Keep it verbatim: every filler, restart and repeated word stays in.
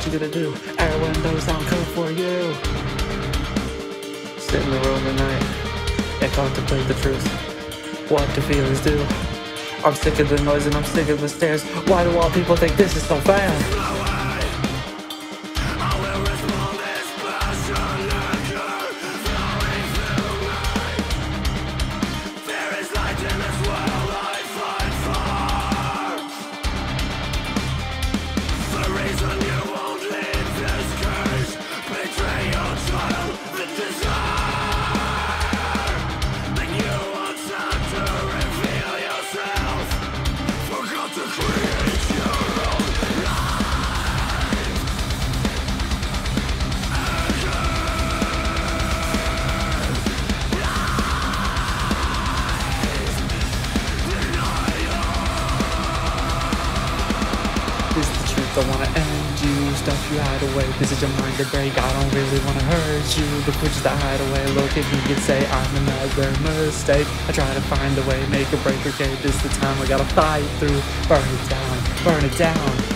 you gonna do? Air windows down, come for you. Sit in the room at night and contemplate the truth. What do feelings do? I'm sick of the noise and I'm sick of the stares. Why do all people think this is so fair? This is the truth, I wanna end you. Stuff you hide away, this is your mind to break. I don't really wanna hurt you, but put the hide away. Look at me and say I'm another mistake. I try to find a way, make a break, okay, this is the time I gotta fight through. Burn it down, burn it down.